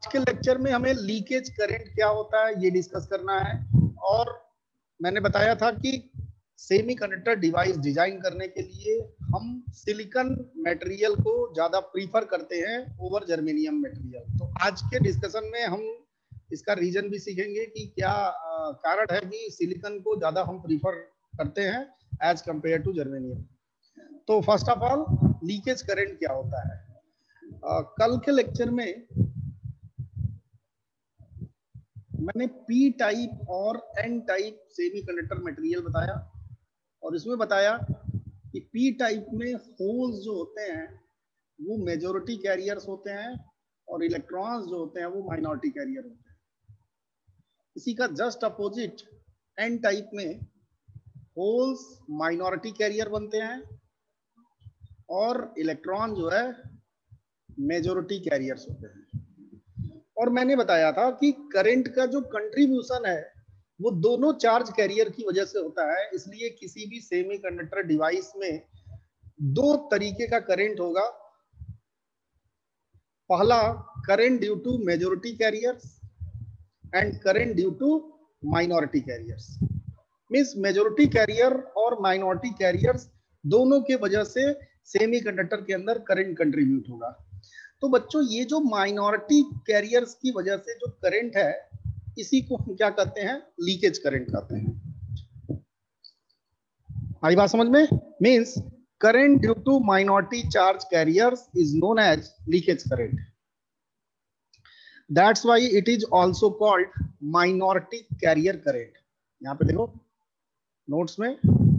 के लेक्चर में हमें लीकेज करंट क्या होता है ये डिस्कस करना है। और मैंने बताया था कि सेमीकंडक्टर डिवाइस डिजाइन करने के लिए हम सिलिकॉन मटेरियल को ज्यादा प्रीफर करते हैं ओवर जर्मेनियम मटेरियल। तो आज के डिस्कशन में हम इसका रीजन भी सीखेंगे कि क्या कारण है कि सिलिकॉन को ज्यादा हम प्रीफर करते हैं एज कंपेयर टू जर्मेनियम। तो first of all leakage current क्या होता है। कल के लेक्चर में मैंने पी टाइप और एन टाइप सेमीकंडक्टर मटेरियल बताया और इसमें बताया कि पी टाइप में होल्स जो होते हैं वो मेजॉरिटी कैरियर्स होते हैं और इलेक्ट्रॉन्स जो होते हैं वो माइनॉरिटी कैरियर होते हैं। इसी का जस्ट अपोजिट एन टाइप में होल्स माइनॉरिटी कैरियर बनते हैं और इलेक्ट्रॉन जो है मेजॉरिटी कैरियर्स होते हैं। और मैंने बताया था कि करंट का जो कंट्रीब्यूशन है वो दोनों चार्ज कैरियर की वजह से होता है। इसलिए किसी भी सेमीकंडक्टर डिवाइस में दो तरीके का करंट होगा। पहला current due to majority carriers and current due to minority carriers. Means majority carrier और माइनॉरिटी कैरियर्स दोनों के वजह से सेमीकंडक्टर के अंदर करंट कंट्रीब्यूट होगा। तो बच्चों ये जो माइनॉरिटी कैरियर्स की वजह से जो करंट है इसी को हम क्या कहते हैं, लीकेज करंट कहते हैं। आई बात समझ में? Means current due to minority charge carriers is known as leakage current. That's why it is also called minority carrier current. यहां पे देखो नोट्स में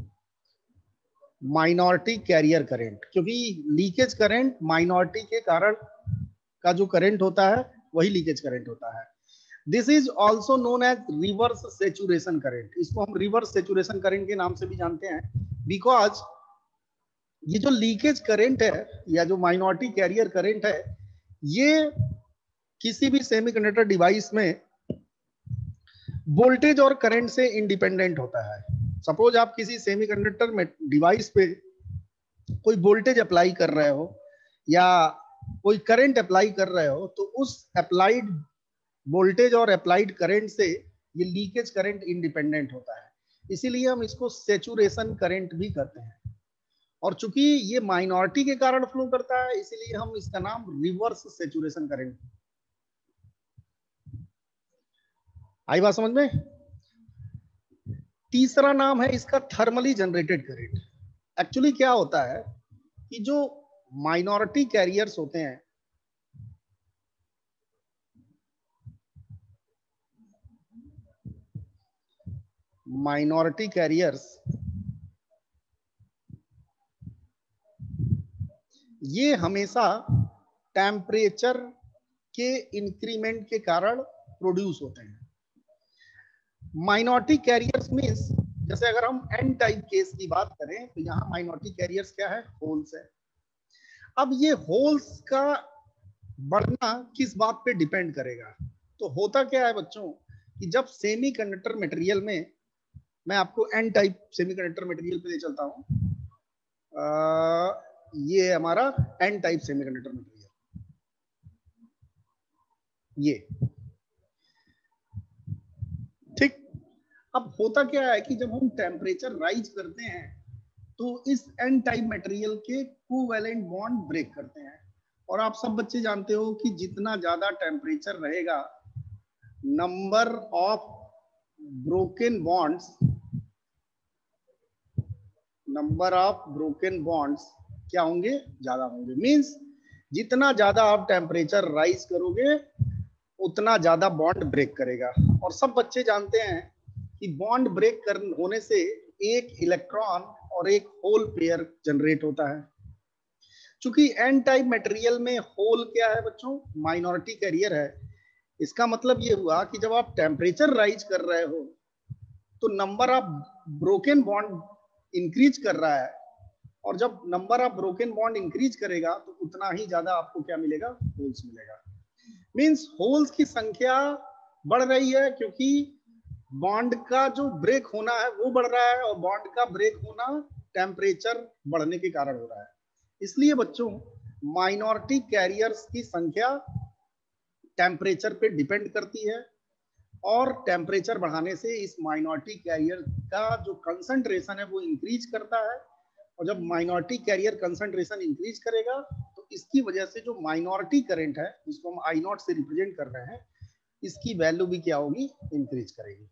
माइनॉरिटी कैरियर करंट, क्योंकि लीकेज करंट माइनॉरिटी के कारण का जो करंट होता है वही लीकेज करंट होता है। This is also known as reverse saturation current. इसको हम रिवर्स सेचुरेशन करंट के नाम से भी जानते हैं बिकॉज ये जो लीकेज करंट है या जो माइनॉरिटी कैरियर करंट है ये किसी भी सेमीकंडक्टर डिवाइस में वोल्टेज और करंट से इंडिपेंडेंट होता है। सपोज आप किसी सेमीकंडक्टर में डिवाइस पे कोई वोल्टेज अप्लाई कर रहे हो या कोई करंट अप्लाई कर रहे हो तो उस अप्लाइड वोल्टेज और अप्लाइड करंट से ये लीकेज करंट इंडिपेंडेंट होता है। इसीलिए हम इसको सेचुरेशन करंट भी कहते हैं। और चूंकि ये माइनॉरिटी के कारण फ्लो करता है इसीलिए हम इसका नाम रिवर्स सेचुरेशन करंट। आई बात समझ में? तीसरा नाम है इसका थर्मली जनरेटेड करंट। एक्चुअली क्या होता है कि जो माइनॉरिटी कैरियर्स होते हैं माइनॉरिटी कैरियर्स ये हमेशा टेम्परेचर के इंक्रीमेंट के कारण प्रोड्यूस होते हैं। माइनॉरिटी कैरियर्स मींस जैसे अगर हम एन टाइप केस की बात करें तो यहाँ माइनॉरिटी कैरियर्स क्या है, होल्स है। अब ये होल्स का बढ़ना किस बात पे डिपेंड करेगा? तो होता क्या है बच्चों कि जब सेमीकंडक्टर मटेरियल में, मैं आपको एन टाइप सेमीकंडक्टर मटेरियल पे ले चलता हूं। ये हमारा एन टाइप सेमीकंडक्टर मटेरियल, ये ठीक। अब होता क्या है कि जब हम टेम्परेचर राइज करते हैं तो इस एन टाइप मटेरियल के कोवैलेंट बॉन्ड ब्रेक करते हैं। और आप सब बच्चे जानते हो कि जितना ज्यादा टेम्परेचर रहेगा नंबर ऑफ ब्रोकन बॉन्ड्स क्या होंगे, ज्यादा होंगे। मींस जितना ज्यादा आप टेम्परेचर राइज करोगे उतना ज्यादा बॉन्ड ब्रेक करेगा। और सब बच्चे जानते हैं कि बॉन्ड ब्रेक होने से एक इलेक्ट्रॉन और एक होल पेयर जनरेट होता है। चूंकि एन टाइप मटेरियल में होल क्या है बच्चों, माइनॉरिटी कैरियर है। इसका मतलब ये हुआ कि जब आप टेम्परेचर राइज कर रहे हो तो number of broken bond increase कर रहा है। और जब number of broken bond increase करेगा तो उतना ही ज्यादा आपको क्या मिलेगा, होल्स मिलेगा। मींस होल्स की संख्या बढ़ रही है क्योंकि बॉन्ड का जो ब्रेक होना है वो बढ़ रहा है और बॉन्ड का ब्रेक होना टेम्परेचर बढ़ने के कारण हो रहा है। इसलिए बच्चों माइनॉरिटी कैरियर्स की संख्या टेम्परेचर पे डिपेंड करती है, और टेम्परेचर बढ़ाने से इस माइनॉरिटी कैरियर का जो कंसंट्रेशन है वो इंक्रीज करता है, और जब माइनॉरिटी कैरियर कंसंट्रेशन इंक्रीज करेगा तो इसकी वजह से जो माइनॉरिटी करंट है जिसको हम आई नॉट से रिप्रेजेंट कर रहे हैं, इसकी वैल्यू भी क्या होगी, इंक्रीज करेगी।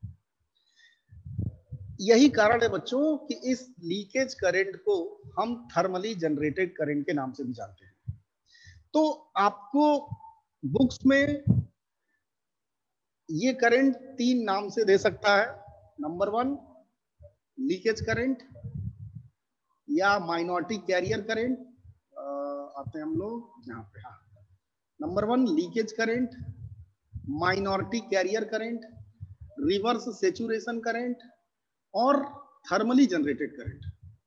यही कारण है बच्चों कि इस लीकेज करंट को हम थर्मली जनरेटेड करंट के नाम से भी जानते हैं। तो आपको बुक्स में ये करंट 3 नाम से दे सकता है। नंबर 1 लीकेज करंट या माइनॉरिटी कैरियर करंट, आते हैं हम लोग यहाँ पे। हाँ, number 1 leakage current, minority carrier current, reverse saturation current और thermally generated current.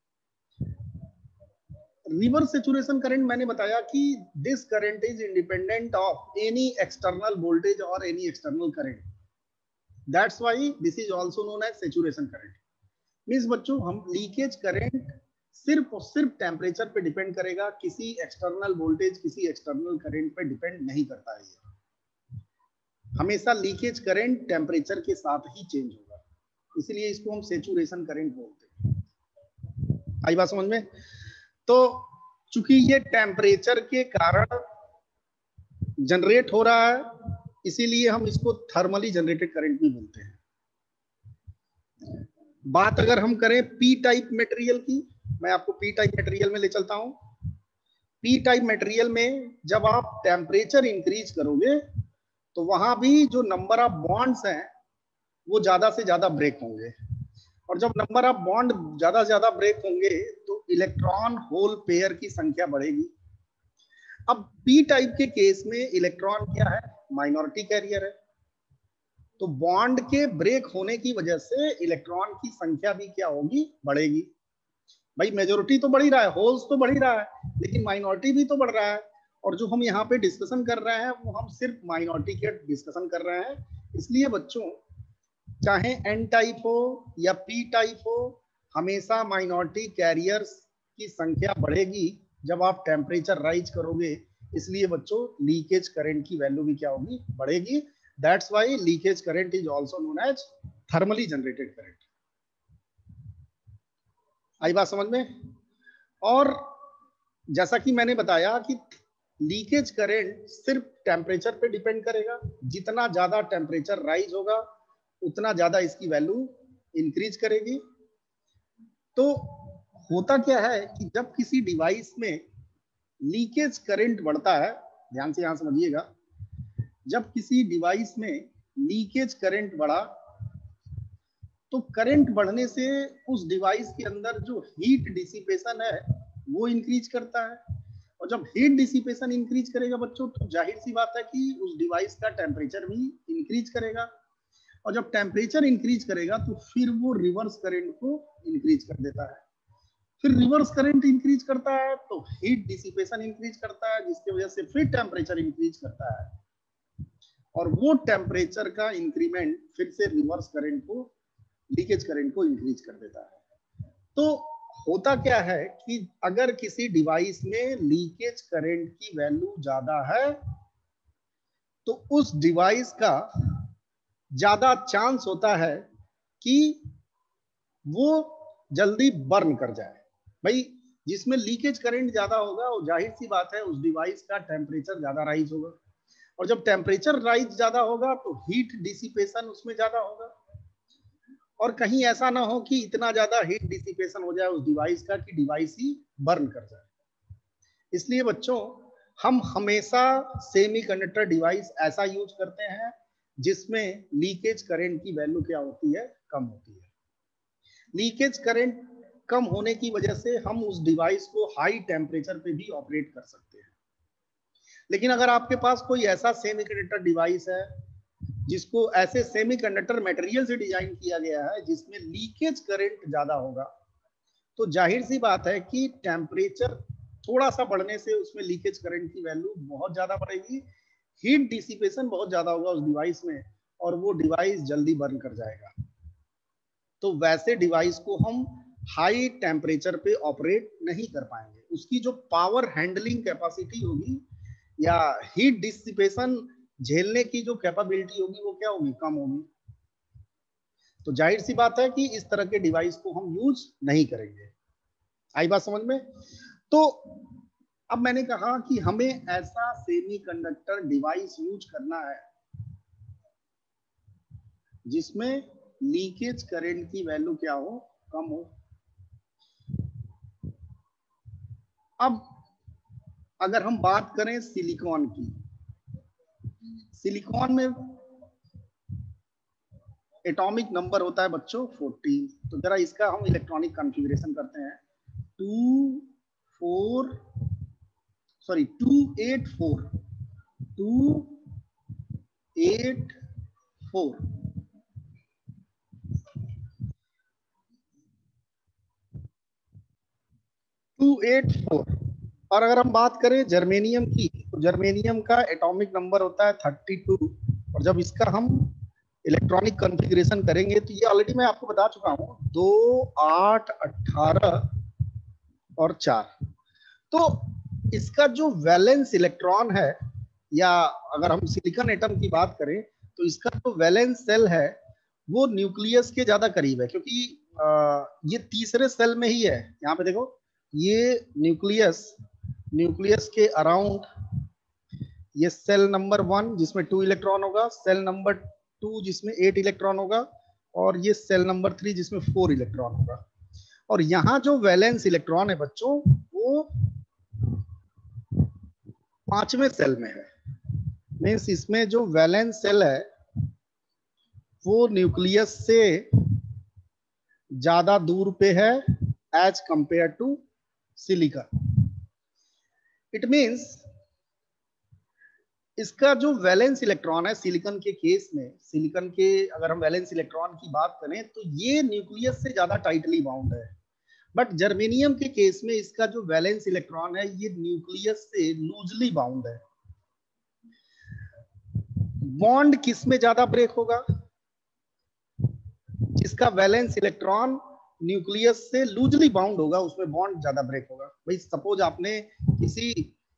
Reverse saturation current मैंने बताया कि this current is independent of any external voltage और any external current, that's why this is also known as saturation current. Means बच्चों हम leakage current सिर्फ और सिर्फ टेम्परेचर पे डिपेंड करेगा, किसी एक्सटर्नल वोल्टेज किसी एक्सटर्नल करंट पे डिपेंड नहीं करता है। ये हमेशा लीकेज करंट टेम्परेचर के साथ ही चेंज होगा, इसलिए इसको हम सेचुरेशन करंट बोलते हैं। आई बात समझ में? तो चूंकि ये टेम्परेचर के कारण जनरेट हो रहा है, इसीलिए हम इसको थर्मली जनरेटेड करंट भी बोलते हैं। बात अगर हम करें पी टाइप मटेरियल की, मैं आपको पी टाइप मटेरियल में ले चलता हूं। पी टाइप मटेरियल में जब आप टेम्परेचर इंक्रीज करोगे तो वहां भी जो नंबर ऑफ बॉन्ड्स हैं वो ज्यादा से ज्यादा ब्रेक होंगे, और जब नंबर ऑफ बॉन्ड ज्यादा से ज्यादा ब्रेक होंगे तो इलेक्ट्रॉन होल पेयर की संख्या बढ़ेगी। अब पी टाइप के केस में इलेक्ट्रॉन क्या है, माइनॉरिटी कैरियर है, तो बॉन्ड के ब्रेक होने की वजह से इलेक्ट्रॉन की संख्या भी क्या होगी, बढ़ेगी। भाई मेजोरिटी तो बढ़ ही रहा है, होल्स तो बढ़ ही रहा है, लेकिन माइनॉरिटी भी तो बढ़ रहा है, और जो हम यहाँ पे डिस्कशन कर रहे हैं वो हम सिर्फ माइनॉरिटी के डिस्कशन कर रहे हैं। इसलिए बच्चों चाहे एन टाइप हो या पी टाइप हो, हमेशा माइनॉरिटी कैरियर्स की संख्या बढ़ेगी जब आप टेम्परेचर राइज करोगे, इसलिए बच्चों लीकेज करंट की वैल्यू भी क्या होगी, बढ़ेगी। That's why leakage current is also known as thermally generated current. आई बात समझ में? और जैसा कि मैंने बताया कि लीकेज करंट सिर्फ टेम्परेचर पे डिपेंड करेगा, जितना ज्यादा टेम्परेचर राइज होगा उतना ज्यादा इसकी वैल्यू इंक्रीज करेगी। तो होता क्या है कि जब किसी डिवाइस में लीकेज करंट बढ़ता है, ध्यान से यहां समझिएगा, जब किसी डिवाइस में लीकेज करंट बढ़ा तो करंट बढ़ने से उस डिवाइस के अंदर जो हीट डिसिपेशन है वो इंक्रीज करता है, और जब हीट डिसिपेशन इंक्रीज करेगा बच्चों तो जाहिर सी बात है कि उस डिवाइस का टेम्परेचर भी इंक्रीज करेगा, और जब टेम्परेचर इंक्रीज करेगा तो फिर वो रिवर्स करंट को इंक्रीज कर देता है। फिर रिवर्स करंट इंक्रीज करता है तो हीट डिसिपेशन इंक्रीज करता है, जिसकी वजह से फिर टेम्परेचर इंक्रीज करता है, और वो टेम्परेचर का इंक्रीमेंट फिर से रिवर्स करंट को, लीकेज करंट को इंक्रीज कर देता है। तो होता क्या है कि अगर किसी डिवाइस में लीकेज करंट की वैल्यू ज्यादा है तो उस डिवाइस का ज्यादा चांस होता है कि वो जल्दी बर्न कर जाए। भाई जिसमें लीकेज करंट ज्यादा होगा वो जाहिर सी बात है उस डिवाइस का टेम्परेचर ज्यादा राइज होगा, और जब टेम्परेचर राइज ज्यादा होगा तो हीट डिसिपेशन उसमें ज्यादा होगा, और कहीं ऐसा ना हो कि इतना ज्यादा हीट डिसिपेशन हो जाए उस डिवाइस का कि डिवाइस ही बर्न कर जाए। इसलिए बच्चों हम हमेशा सेमीकंडक्टर डिवाइस ऐसा यूज करते हैं जिसमें लीकेज करंट की वैल्यू क्या होती है, कम होती है। लीकेज करंट कम होने की वजह से हम उस डिवाइस को हाई टेम्परेचर पे भी ऑपरेट कर सकते हैं। लेकिन अगर आपके पास कोई ऐसा सेमीकंडक्टर डिवाइस है जिसको ऐसे सेमीकंडक्टर मटेरियल से डिजाइन किया गया है जिसमें लीकेज करंट ज्यादा होगा, तो जाहिर सी बात है कि टेम्परेचर थोड़ा सा बढ़ने से उसमें लीकेज करंट की वैल्यू बहुत ज्यादा बढ़ेगी, हीट डिसिपेशन बहुत ज्यादा होगा उस डिवाइस में, और वो डिवाइस जल्दी बर्न कर जाएगा। तो वैसे डिवाइस को हम हाई टेम्परेचर पे ऑपरेट नहीं कर पाएंगे। उसकी जो पावर हैंडलिंग कैपेसिटी होगी या हीट डिसिपेशन झेलने की जो कैपेबिलिटी होगी वो क्या होगी, कम होगी। तो जाहिर सी बात है कि इस तरह के डिवाइस को हम यूज नहीं करेंगे। आई बात समझ में? तो अब मैंने कहा कि हमें ऐसा सेमीकंडक्टर डिवाइस यूज करना है जिसमें लीकेज करंट की वैल्यू क्या हो, कम हो। अब अगर हम बात करें सिलिकॉन की, सिलिकॉन में एटॉमिक नंबर होता है बच्चों 14। तो जरा इसका हम इलेक्ट्रॉनिक कॉन्फ़िगरेशन करते हैं। 284 284। और अगर हम बात करें जर्मेनियम की, तो जर्मेनियम का एटॉमिक नंबर होता है 32। और जब इसका हम इलेक्ट्रॉनिक कॉन्फ़िगरेशन करेंगे तो ये ऑलरेडी मैं आपको बता चुका हूं, 2 8 18 और 4। तो इसका जो वैलेंस इलेक्ट्रॉन है, या अगर हम सिलिकॉन एटम की बात करें तो इसका जो वैलेंस सेल है वो न्यूक्लियस के ज्यादा करीब है, क्योंकि ये तीसरे सेल में ही है। यहाँ पे देखो, ये न्यूक्लियस के अराउंड ये सेल नंबर 1 जिसमें 2 इलेक्ट्रॉन होगा, सेल नंबर 2 जिसमें 8 इलेक्ट्रॉन होगा, और ये सेल नंबर 3 जिसमें 4 इलेक्ट्रॉन होगा। और यहाँ जो वैलेंस इलेक्ट्रॉन है बच्चों वो 5वें सेल में है। मीन्स इसमें जो वैलेंस सेल है वो न्यूक्लियस से ज्यादा दूर पे है as compare to silicon. It means इसका जो वैलेंस इलेक्ट्रॉन है सिलिकॉन के केस में, सिलिकॉन के अगर हम वैलेंस इलेक्ट्रॉन की बात करें तो ये न्यूक्लियस से ज्यादा टाइटली बाउंड है। बट जर्मेनियम के केस में इसका जो वैलेंस इलेक्ट्रॉन है ये न्यूक्लियस से लूजली बाउंड है। बॉन्ड किस में ज्यादा ब्रेक होगा, जिसका वैलेंस इलेक्ट्रॉन न्यूक्लियस से लूजली बाउंड होगा उसमें बॉन्ड ज्यादा ब्रेक होगा। भाई सपोज आपने किसी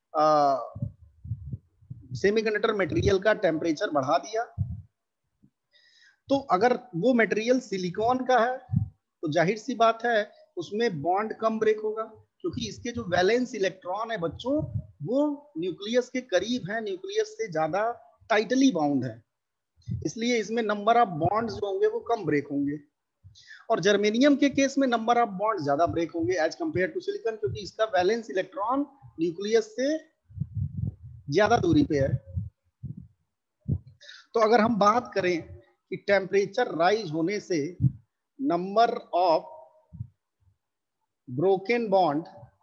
सेमीकंडक्टर मटेरियल का टेम्परेचर बढ़ा दिया, तो अगर वो मटेरियल सिलिकॉन का है तो जाहिर सी बात है उसमें बॉन्ड कम ब्रेक होगा, क्योंकि इसके जो वैलेंस इलेक्ट्रॉन है बच्चों वो न्यूक्लियस के करीब है, न्यूक्लियस से ज्यादा टाइटली बाउंड है, इसलिए इसमें नंबर ऑफ बॉन्ड्स जो होंगे वो कम ब्रेक होंगे। और जर्मेनियम के केस में नंबर ऑफ बॉन्ड ज्यादा ब्रेक होंगे एज कंपेयर टू सिलिकॉन, क्योंकि इसका वैलेंस इलेक्ट्रॉन न्यूक्लियस से ज्यादा दूरी पे है। तो अगर हम बात करें कि टेम्परेचर राइज होने से नंबर ऑफ ब्रोकन बॉन्ड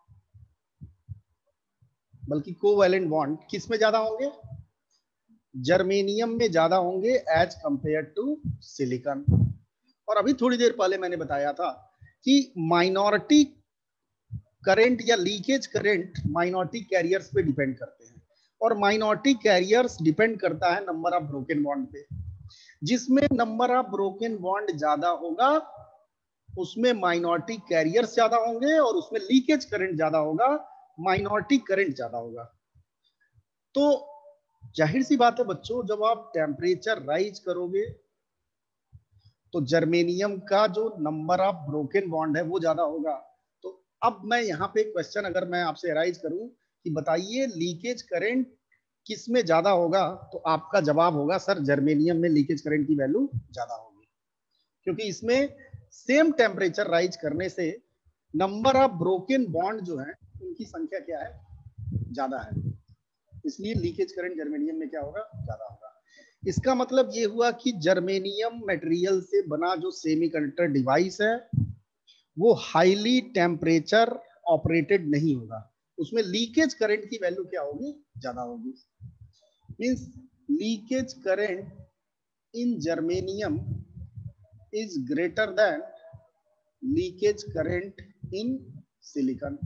बल्कि कोवैलेंट बॉन्ड किस में ज्यादा होंगे, जर्मेनियम में ज्यादा होंगे एज कंपेयर टू सिलिकॉन। और अभी थोड़ी देर पहले मैंने बताया था कि माइनॉरिटी करंट या लीकेज करंट माइनॉरिटी कैरियर्स पे डिपेंड करते हैं, और माइनॉरिटी कैरियर्स डिपेंड करता है नंबर ऑफ ब्रोकन बॉन्ड पे। जिसमें नंबर ऑफ ब्रोकन बॉन्ड ज्यादा होगा उसमें माइनॉरिटी कैरियर्स ज्यादा होंगे, और उसमें लीकेज करंट ज्यादा होगा, माइनॉरिटी करंट ज्यादा होगा। तो जाहिर सी बात है बच्चों, जब आप टेम्परेचर राइज करोगे तो जर्मेनियम का जो नंबर ऑफ ब्रोकन बॉन्ड है वो ज्यादा होगा। तो अब मैं यहाँ पे क्वेश्चन अगर मैं आपसे राइज करूं कि बताइए लीकेज करंट किस में ज्यादा होगा, तो आपका जवाब होगा सर जर्मेनियम में लीकेज करंट की वैल्यू ज्यादा होगी, क्योंकि इसमें सेम टेम्परेचर राइज करने से नंबर ऑफ ब्रोकन बॉन्ड जो है उनकी संख्या क्या है, ज्यादा है, इसलिए लीकेज करंट जर्मेनियम में क्या होगा, ज्यादा होगा। इसका मतलब ये हुआ कि जर्मेनियम मटेरियल से बना जो सेमीकंडक्टर डिवाइस है वो हाईली टेम्परेचर ऑपरेटेड नहीं होगा, उसमें लीकेज करंट की वैल्यू क्या होगी, ज्यादा होगी। Means leakage current in germanium is greater than leakage current in silicon.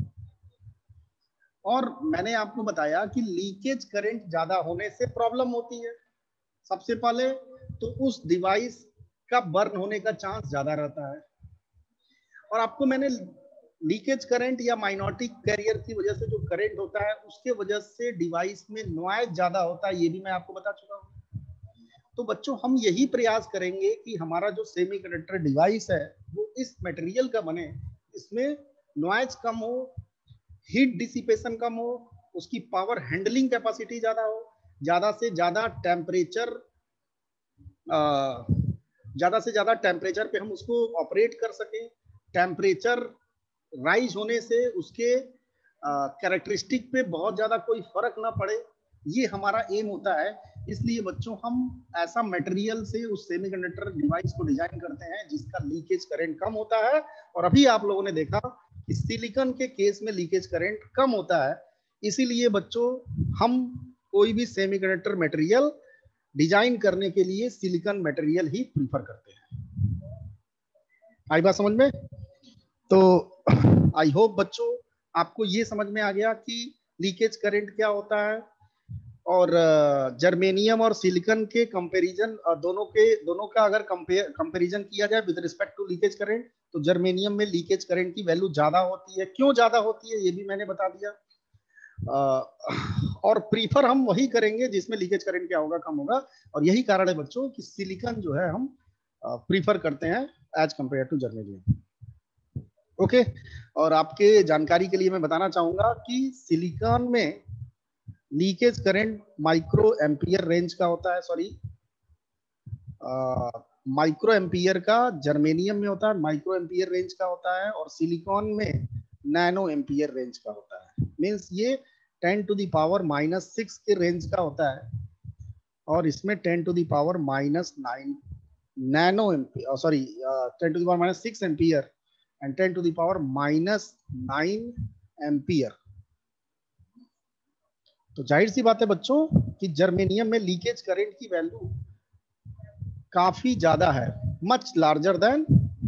और मैंने आपको बताया कि लीकेज करंट ज्यादा होने से प्रॉब्लम होती है। सबसे पहले तो उस डिवाइस का बर्न होने का चांस ज्यादा रहता है, और आपको मैंने लीकेज करंट या माइनॉरिटी कैरियर की वजह से जो करंट होता है उसके वजह से डिवाइस में नॉइज ज्यादा होता है, ये भी मैं आपको बता चुका हूँ। तो बच्चों हम यही प्रयास करेंगे कि हमारा जो सेमीकंडक्टर डिवाइस है वो इस मटेरियल का बने, इसमें नॉइज कम हो, हीट डिसिपेशन कम हो, उसकी पावर हैंडलिंग कैपेसिटी ज्यादा हो, ज्यादा से ज्यादा टेम्परेचर ज्यादा से ज्यादा टेम्परेचर पे हम उसको ऑपरेट कर सकें, टेम्परेचर राइज होने से उसके कैरेक्टरिस्टिक पे बहुत ज्यादा कोई फर्क ना पड़े, ये हमारा एम होता है। इसलिए बच्चों हम ऐसा मटेरियल से उस सेमीकंडक्टर डिवाइस को डिजाइन करते हैं जिसका लीकेज करंट कम होता है। और अभी आप लोगों ने देखा कि सिलिकॉन के केस में लीकेज करंट कम होता है, इसीलिए बच्चों हम कोई भी सेमीकंडक्टर मटेरियल डिजाइन करने के लिए सिलिकॉन मटेरियल ही प्रीफर करते हैं। आई बात समझ में? तो आई होप बच्चों आपको ये समझ में आ गया कि लीकेज करंट क्या होता है, और जर्मेनियम और सिलिकॉन के कंपैरिजन, दोनों का अगर कंपैरिजन किया जाए with respect to leakage current, तो जर्मेनियम में लीकेज करंट की वैल्यू ज्यादा होती है। क्यों ज्यादा होती है ये भी मैंने बता दिया। और प्रीफर हम वही करेंगे जिसमें लीकेज करंट क्या होगा, कम होगा। और यही कारण है बच्चों कि सिलिकॉन जो है हम प्रीफर करते हैं as compare to germanium. Okay, और आपके जानकारी के लिए मैं बताना चाहूंगा कि सिलिकॉन में leakage current micro ampere range का होता है, सॉरी माइक्रो एम्पियर का जर्मेनियम में होता है, माइक्रो एम्पियर रेंज का होता है, और सिलिकॉन में नैनो एम्पियर रेंज का होता है। मींस ये 10 टू द पावर -6 के रेंज का होता है, और इसमें 10 to the power -9 nano ampere, sorry 10 to the power -6 ampere and 10 to the power -9 ampere. तो जाहिर सी बात है बच्चों कि जर्मेनियम में लीकेज करंट की वैल्यू काफी ज्यादा है, much larger than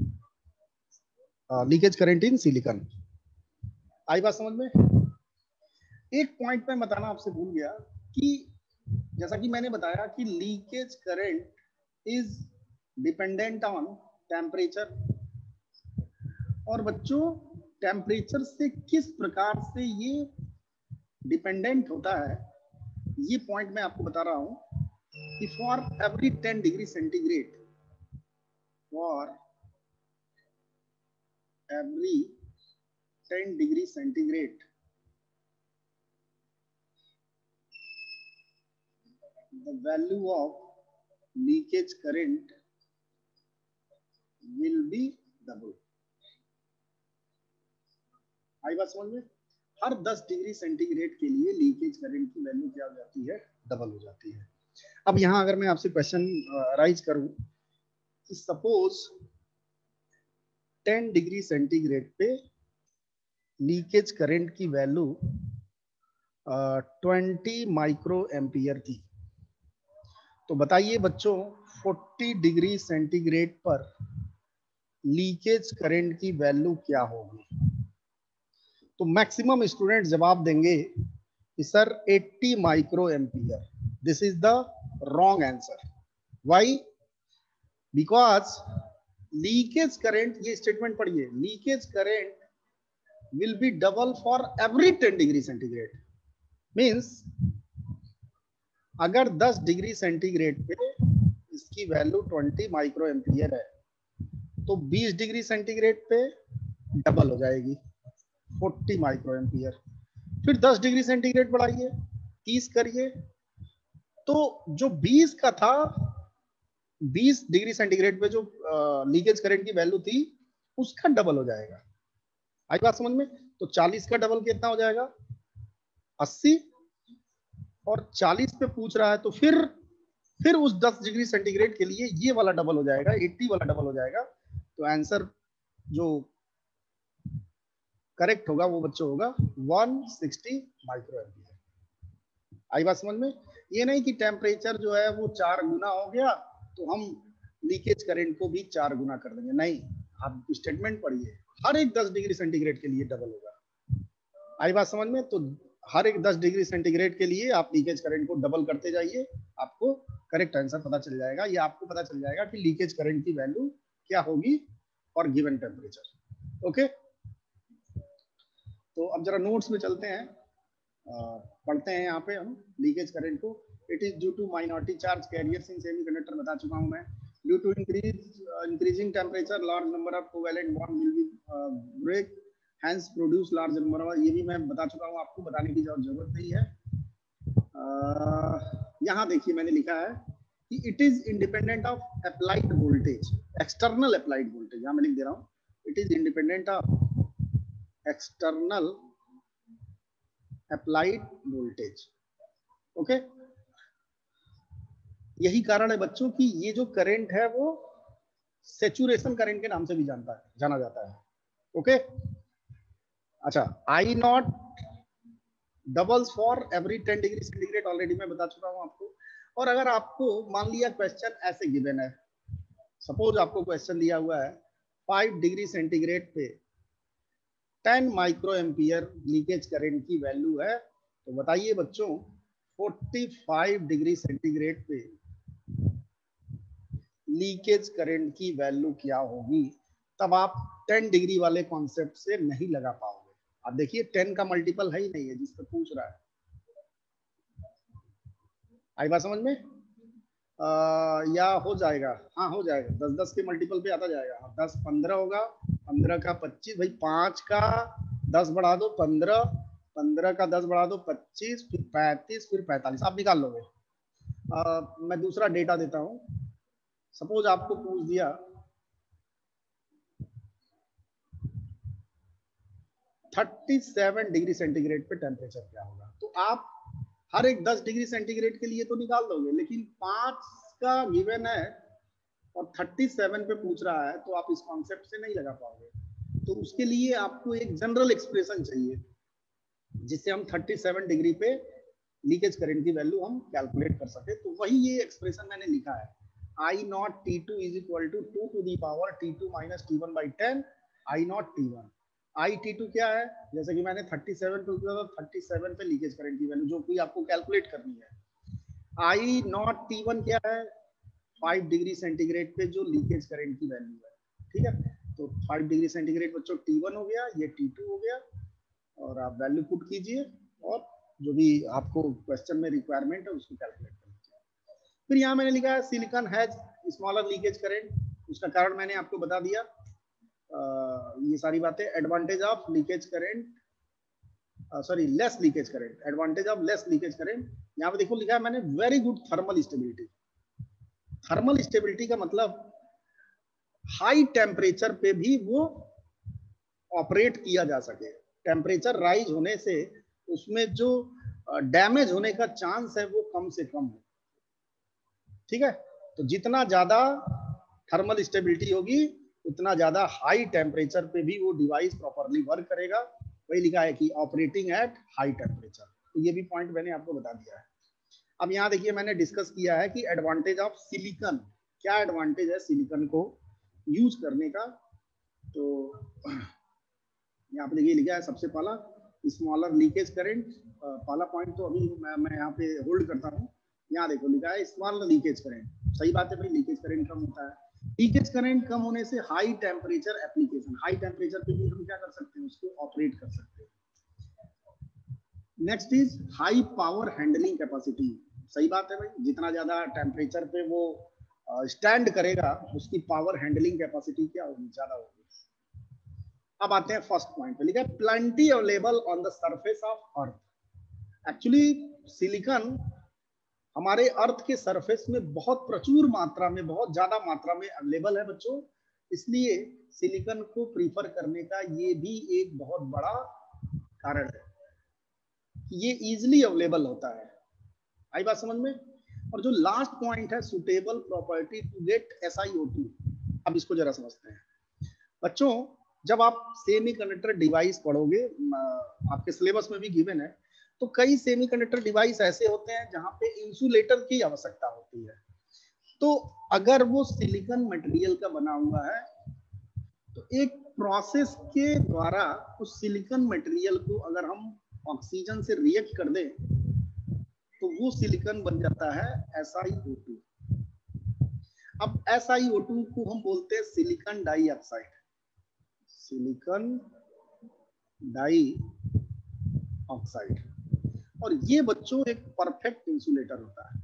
leakage current in silicon. आई बात समझ में? एक पॉइंट मैं बताना आपसे भूल गया कि जैसा कि मैंने बताया कि leakage current is dependent on temperature, और बच्चों टेम्परेचर से किस प्रकार से ये डिपेंडेंट होता है ये पॉइंट मैं आपको बता रहा हूं कि for every 10 degree centigrade, for every 10 degree centigrade, the value of leakage current will be double। आई बात समझ में? हर 10 डिग्री सेंटीग्रेड के लिए लीकेज करंट की वैल्यू क्या हो जाती है, डबल हो जाती है। अब यहां अगर मैं आपसे क्वेश्चन राइज करूं कि सपोज 10 डिग्री सेंटीग्रेड पे लीकेज करंट की वैल्यू 20 माइक्रो एम्पियर थी, तो बताइए बच्चों 40 डिग्री सेंटीग्रेड पर लीकेज करंट की वैल्यू क्या होगी? तो मैक्सिमम स्टूडेंट जवाब देंगे कि sir 80 micro ampere. This is the wrong answer. Why? Because leakage current, ये स्टेटमेंट पढ़िए, leakage current will be double for every 10 degree centigrade. Means अगर 10 डिग्री सेंटीग्रेड पे इसकी वैल्यू 20 माइक्रो एम्पियर है, तो 20 डिग्री सेंटीग्रेड पे डबल हो जाएगी 40 माइक्रो एम्पियर। फिर 10 डिग्री सेंटीग्रेड बढ़ाइए, 30 करिए, तो जो 20 का था, 20 डिग्री सेंटीग्रेड पे जो लीकेज करंट की वैल्यू थी उसका डबल हो जाएगा। आई बात समझ में? तो 40 का डबल कितना हो जाएगा, 80, और 40 पे पूछ रहा है तो फिर उस 10 डिग्री सेंटीग्रेड के लिए ये वाला डबल हो जाएगा, 80 वाला डबल हो जाएगा। तो आंसर जो करेक्ट होगा वो बच्चों होगा 160 माइक्रो एम्पियर। आई बात समझ में? ये नहीं कि टेम्परेचर जो है वो 4 गुना हो गया तो हम लीकेज करंट को भी 4 गुना कर देंगे, नहीं। आप स्टेटमेंट पढ़िए, हर एक 10 डिग्री सेंटीग्रेड के लिए डबल होगा। आई बात समझ में? तो हर एक 10 डिग्री सेंटीग्रेड के लिए आप लीकेज करंट को डबल करते जाइए, आपको करेक्ट आंसर पता चल जाएगा। या आपको पता चल जाएगा कि लीकेज करंट की वैल्यू क्या होगी फॉर गिवन टेम्परेचर। ओके, तो अब जरा नोट्स में चलते हैं, पढ़ते हैं यहाँ पे हम लीकेज करंट को। It is due to minority charge carriers in semiconductor, बता चुका हूँ मैं। Due to increasing temperature large number of covalent bond will be break, hence produce large number of, ये भी मैं बता चुका हूँ, आपको बताने की जरूरत नहीं है। यहाँ देखिए मैंने लिखा है कि it is independent of applied voltage, external applied voltage, यहाँ मैं लिख दे रहा हूँ, it is independent of external applied voltage. Okay, यही कारण है बच्चों कि ये जो करंट है वो सैचुरेशन करंट के नाम से भी जाना जाता है। ओके, अच्छा, I naught doubles for every 10 degree centigrade, already मैं बता चुका हूं आपको। और अगर आपको मान लिया क्वेश्चन ऐसे गिवन है, सपोज आपको क्वेश्चन दिया हुआ है 5 डिग्री सेंटीग्रेड पे 10 माइक्रो एम्पियर लीकेज करंट की वैल्यू है, तो बताइए बच्चों 45 डिग्री सेंटीग्रेड पे लीकेज करंट की वैल्यू क्या होगी। तब आप 10 डिग्री वाले कॉन्सेप्ट से नहीं लगा पाओगे। अब देखिए 10 का मल्टीपल है ही नहीं है जिस पर पूछ रहा है। आई बात समझ में? या हो जाएगा, हाँ हो जाएगा, 10-10 के मल्टीपल पे आता जाएगा। 10 15 होगा, 15 का 25, भाई 5 का 10 बढ़ा दो 15, 15 का 10 बढ़ा दो 25, फिर 35, फिर 45, आप निकाल लोगे। मैं दूसरा डेटा देता हूं। सपोज आपको पूछ दिया 37 डिग्री सेंटीग्रेड पे टेम्परेचर क्या होगा, तो आप हर एक 10 डिग्री सेंटीग्रेड के लिए तो निकाल दोगे, लेकिन 5 का गिवन है और 37 पे पूछ रहा है, तो आप इस कॉन्सेप्ट से नहीं लगा पाओगे। तो उसके लिए आपको एक जनरल एक्सप्रेशन चाहिए जिससे हम 37 डिग्री पे लीकेज करंट की वैल्यू हम कैलकुलेट कर सके। तो वही ये एक्सप्रेशन मैंने लिखा है, I naught T2 is equal to 2 to the power T2 minus T1 by 10 I naught T1। I T2 क्या है, जैसे कि मैंने 37 पे किया था, 37 पे लीकेज करंट की वैल्यू जो कि आपको कैलकुलेट करनी है। I naught T1 क्या है, 5 डिग्री सेंटीग्रेड पे जो लीकेज करंट की वैल्यू है। ठीक है, तो 5 डिग्री सेंटीग्रेड बच्चों T1 हो गया, ये T2 हो गया, और आप वैल्यू पुट कीजिए और जो भी आपको क्वेश्चन में रिक्वायरमेंट है उसको कैलकुलेट कर लीजिए। फिर यहाँ मैंने लिखा है silicon has smaller leakage current, उसका कारण मैंने आपको बता दिया। ये सारी बातें, advantage of leakage current, sorry less leakage current, advantage of less leakage current. यहाँ पे देखो लिखा है मैंने very good thermal stability. Thermal stability का मतलब हाई टेम्परेचर पे भी वो ऑपरेट किया जा सके। टेम्परेचर राइज होने से उसमें जो डैमेज होने का चांस है वो कम से कम हो। ठीक है, तो जितना ज्यादा थर्मल स्टेबिलिटी होगी उतना ज्यादा हाई टेम्परेचर पे भी वो डिवाइस प्रॉपरली वर्क करेगा। वही लिखा है कि ऑपरेटिंग एट हाई टेम्परेचर, तो ये भी पॉइंट मैंने आपको बता दिया है। अब यहाँ देखिए मैंने डिस्कस किया है कि एडवांटेज ऑफ सिलिकॉन, क्या एडवांटेज है सिलिकॉन को यूज करने का। तो यहाँ पे देखिए लिखा है सबसे पहला स्मॉलर लीकेज करंट, पहला पॉइंट तो अभी मैं यहाँ पे होल्ड करता हूँ। यहाँ देखो लिखा है स्मॉलर लीकेज करंट, सही बात है भाई, लीकेज करंट कम होता है। लीकेज करंट कम होने से high temperature application, high temperature पे भी हम क्या कर सकते हैं, उसको ऑपरेट कर सकते हैं। Next is high power handling capacity, सही बात है भाई, जितना ज्यादा टेम्परेचर पे वो स्टैंड करेगा उसकी पावर हैंडलिंग कैपेसिटी क्या होगी, ज्यादा होगी। अब आते हैं फर्स्ट पॉइंट पे, लिखा है plenty available on the surface of earth. Actually silicon हमारे अर्थ के सरफेस में बहुत प्रचुर मात्रा में, बहुत ज्यादा मात्रा में अवेलेबल है बच्चों, इसलिए सिलिकॉन को प्रीफर करने का ये भी एक बहुत बड़ा कारण है कि ये इजीली अवेलेबल होता है। आई बात समझ में? और जो लास्ट पॉइंट है suitable property to get SiO2, अब इसको जरा समझते हैं बच्चों। जब आप सेमीकंडक्टर डिवाइस पढ़ोगे, आपके सिलेबस में भी गिवन है, तो कई सेमीकंडक्टर डिवाइस ऐसे होते हैं जहां पे इंसुलेटर की आवश्यकता होती है। तो अगर वो सिलिकॉन मटेरियल का बना हुआ है तो एक प्रोसेस के द्वारा उस सिलिकॉन मटेरियल को अगर हम ऑक्सीजन से रिएक्ट कर दें तो वो सिलिकॉन बन जाता है SiO2। अब SiO2 को हम बोलते हैं silicon dioxide, silicon dioxide. Oxide. और ये बच्चों एक परफेक्ट इंसुलेटर होता है।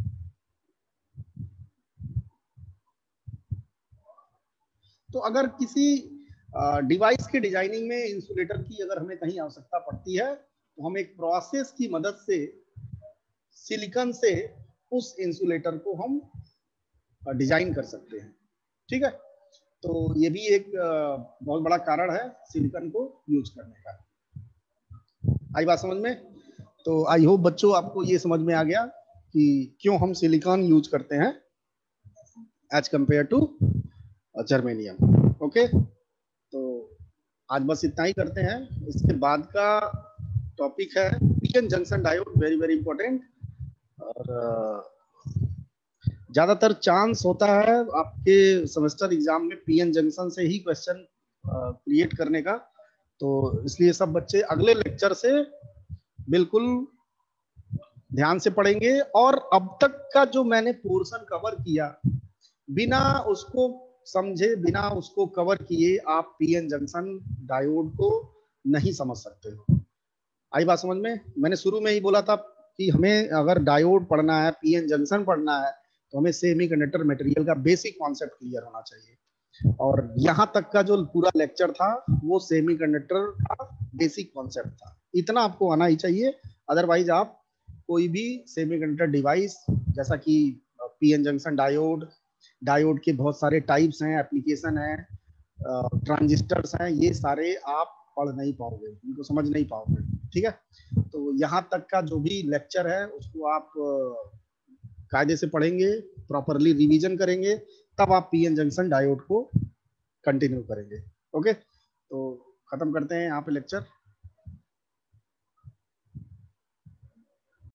तो अगर किसी डिवाइस के डिजाइनिंग में इंसुलेटर की अगर हमें कहीं आवश्यकता पड़ती है तो हम एक प्रोसेस की मदद से सिलिकॉन से उस इंसुलेटर को हम डिजाइन कर सकते हैं। ठीक है, तो ये भी एक बहुत बड़ा कारण है सिलिकॉन को यूज करने का। आई बात समझ में? तो आई होप बच्चों आपको ये समझ में आ गया कि क्यों हम सिलिकॉन यूज करते हैं as compare to germanium. Okay, तो आज बस इतना ही करते हैं। इसके बाद का टॉपिक है PN junction diode, very very important. और ज्यादातर चांस होता है आपके सेमेस्टर एग्जाम में पीएन जंक्शन से ही क्वेश्चन क्रिएट करने का, तो इसलिए सब बच्चे अगले लेक्चर से बिल्कुल ध्यान से पढ़ेंगे। और अब तक का जो मैंने पोर्शन कवर किया, बिना उसको समझे, बिना उसको कवर किए आप पीएन जंक्शन डायोड को नहीं समझ सकते हो। आई बात समझ में? मैंने शुरू में ही बोला था कि हमें अगर डायोड पढ़ना है, पीएन जंक्शन पढ़ना है, तो हमें सेमीकंडक्टर मटेरियल का बेसिक कॉन्सेप्ट क्लियर होना चाहिए। और यहाँ तक का जो पूरा लेक्चर था वो सेमीकंडक्टर का बेसिक कॉन्सेप्ट था। इतना आपको आना ही चाहिए, अदरवाइज आप कोई भी सेमीकंडक्टर डिवाइस, जैसा कि पीएन जंक्शन डायोड, डायोड के बहुत सारे टाइप्स हैं, एप्लीकेशन है, ट्रांजिस्टर्स हैं, ये सारे आप पढ़ नहीं पाओगे, इनको समझ नहीं पाओगे। ठीक है, तो यहाँ तक का जो भी लेक्चर है उसको आप कायदे से पढ़ेंगे, प्रॉपरली रिवीजन करेंगे, तब आप पीएन जंक्शन डायोड को कंटिन्यू करेंगे। ओके, तो खत्म करते हैं यहाँ पे लेक्चर।